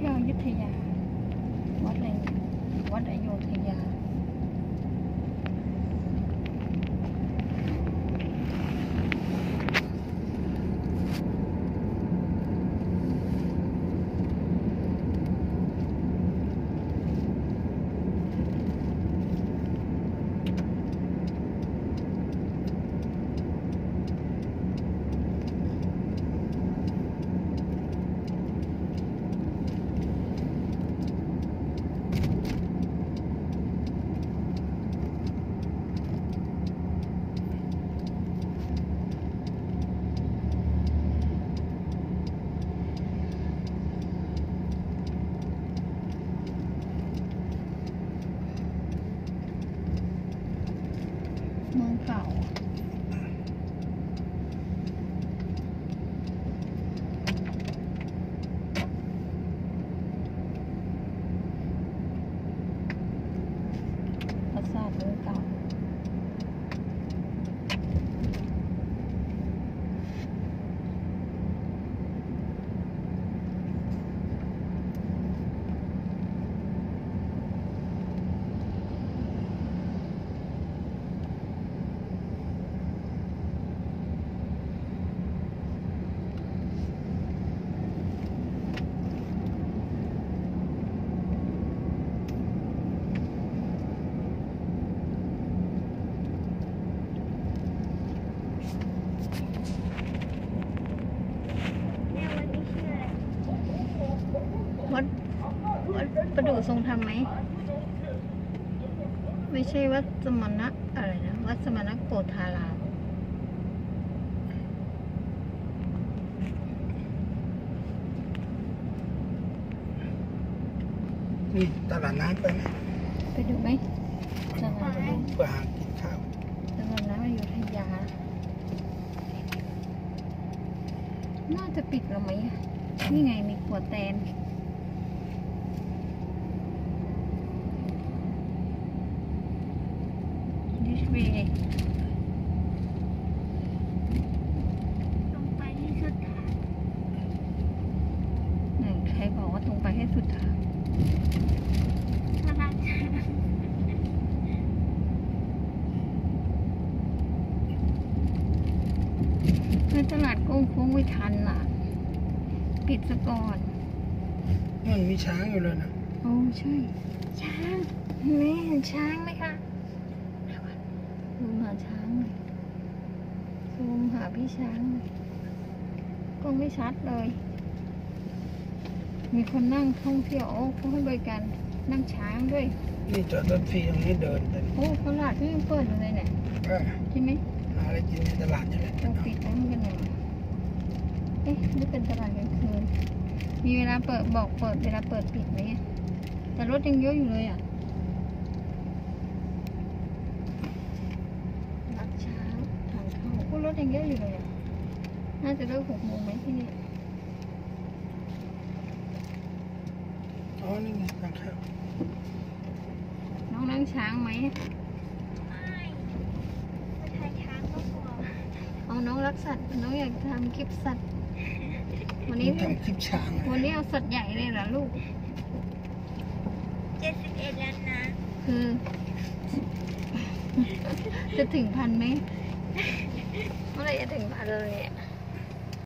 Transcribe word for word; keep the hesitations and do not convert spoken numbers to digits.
ที่ยวอยุธยาวัดอะไรวัดอโยธยาเมืองเก่าปราสาทเมืองเก่าวัดวัดประดู่ทรงธรรมไหมไม่ใช่วัดสมณะอะไรนะวัดสมณะโกฏฐารามนี่ตลาดน้ำไปไหมไปดูไหมตลาดน้ำเพื่อหากินข้าวตลาดน้ำอยุธยาน่าจะปิดแล้วไหมนี่ไงมีขวดแตนดิสเวย์ตรงไปให้สุดทางไหนใครบอกว่าตรงไปให้สุดทางในตลาดโค้งโค้งไม่ทันล่ะปิดซะก่อนมันมีช้างอยู่เลยนะโอ้ใช่ช้างแม่เห็นช้างไหมคะซูมหาช้างเลยซูมหาพี่ช้างเลยกล้องไม่ชัดเลยมีคนนั่งท่องเที่ยวเขาให้บริการนั่งช้างด้วยนี่จอดรถฟรีตรงนี้เดินไปโอ้ตลาดที่ยังเปิดอยู่เลยเนี่ยใช่ไหมหาอะไรกินในตลาดใช่ไหมต้องปิดแล้วมันกันหน่อยเอ๊ะนี่เป็นตลาดกลางคืนมีเวลาเปิดบอกเปิดเวลาเปิดปิดไหมแต่รถยังเยอะอยู่เลยอ่ะรัดเช้าทางเข้าพวกรถยังเยอะอยู่เลยอ่ะน่าจะเลิกหกโมงไหมที่นี่อ๋อนี่ไงทางเข้าน้องนั่งช้างไหมไม่ไม่ใช่ช้างก็กลัวเอาน้องรักสัตว์น้องอยากทำคลิปสัตว์วันนี้ทำคลิปช้างวันนี้เอาสัตว์ใหญ่เลยเหรอลูกเจ็ดสิบเอ็ดแล้วนะคือจะถึงพันไหมเมื่อไรจะถึงพันเลยเนี่ย